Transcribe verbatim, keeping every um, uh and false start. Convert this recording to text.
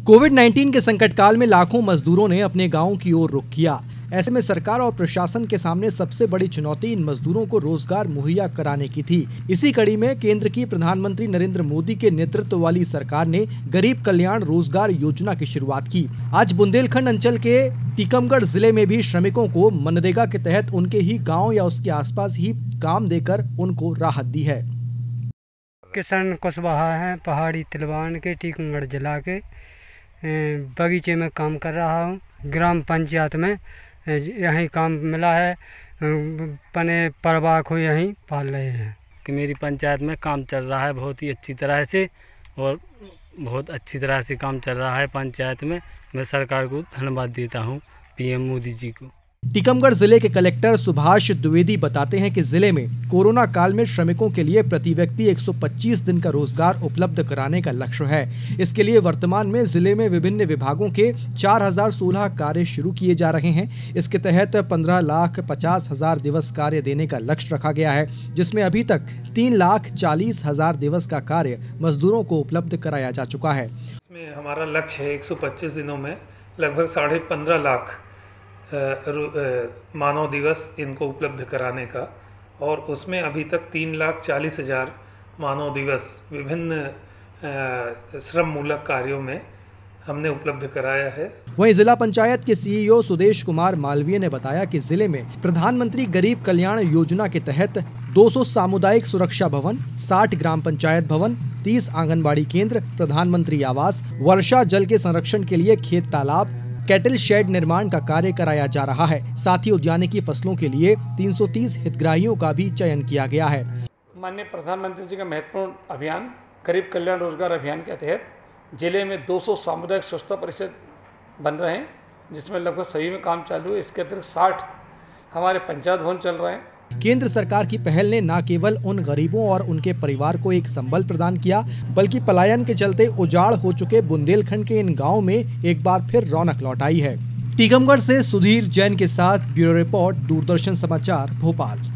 Covid nineteen के संकट काल में लाखों मजदूरों ने अपने गांव की ओर रुख किया। ऐसे में सरकार और प्रशासन के सामने सबसे बड़ी चुनौती इन मजदूरों को रोजगार मुहैया कराने की थी। इसी कड़ी में केंद्र की प्रधानमंत्री नरेंद्र मोदी के नेतृत्व वाली सरकार ने गरीब कल्याण रोजगार योजना की शुरुआत की। आज बुंदेलखंड अंचल के टीकमगढ़ जिले में भी श्रमिकों को मनरेगा के तहत उनके ही गाँव या उसके आसपास ही काम देकर उनको राहत दी है। किसान कुशवाहा है, पहाड़ी तिलवान के टीकमगढ़ जिला के बगीचे में काम कर रहा हूँ। ग्राम पंचायत में यहीं काम मिला है, पने परवा को यहीं पाल रहे हैं कि मेरी पंचायत में काम चल रहा है बहुत ही अच्छी तरह से और बहुत अच्छी तरह से काम चल रहा है पंचायत में। मैं सरकार को धन्यवाद देता हूँ, पीएम मोदी जी को। टीकमगढ़ जिले के कलेक्टर सुभाष द्विवेदी बताते हैं कि जिले में कोरोना काल में श्रमिकों के लिए प्रति व्यक्ति एक सौ पच्चीस दिन का रोजगार उपलब्ध कराने का लक्ष्य है। इसके लिए वर्तमान में जिले में विभिन्न विभागों के चार हजार सोलह कार्य शुरू किए जा रहे हैं। इसके तहत पंद्रह लाख पचास हजार दिवस कार्य देने का लक्ष्य रखा गया है, जिसमें अभी तक तीन लाख चालीस हजार दिवस का कार्य मजदूरों को उपलब्ध कराया जा चुका है। इसमें हमारा लक्ष्य है एक सौ पच्चीस दिनों में लगभग साढ़े पंद्रह लाख मानव दिवस इनको उपलब्ध कराने का, और उसमें अभी तक तीन लाख चालीस हजार मानव दिवस विभिन्न श्रम मूलक कार्यों में हमने उपलब्ध कराया है। वहीं जिला पंचायत के सीईओ सुदेश कुमार मालवीय ने बताया कि जिले में प्रधानमंत्री गरीब कल्याण योजना के तहत दो सौ सामुदायिक सुरक्षा भवन, साठ ग्राम पंचायत भवन, तीस आंगनबाड़ी केंद्र, प्रधानमंत्री आवास, वर्षा जल के संरक्षण के लिए खेत तालाब, कैटल शेड निर्माण का कार्य कराया जा रहा है। साथ ही उद्यानिकी फसलों के लिए तीन सौ तीस हितग्राहियों का भी चयन किया गया है। माननीय प्रधानमंत्री जी का महत्वपूर्ण अभियान गरीब कल्याण रोजगार अभियान के तहत जिले में दो सौ सामुदायिक स्वच्छता परिषद बन रहे हैं, जिसमें लगभग सभी में काम चालू है। इसके अतिरिक्त साठ हमारे पंचायत भवन चल रहे हैं। केंद्र सरकार की पहल ने न केवल उन गरीबों और उनके परिवार को एक संबल प्रदान किया, बल्कि पलायन के चलते उजाड़ हो चुके बुंदेलखंड के इन गांवों में एक बार फिर रौनक लौट आई है। टीकमगढ़ से सुधीर जैन के साथ ब्यूरो रिपोर्ट, दूरदर्शन समाचार, भोपाल।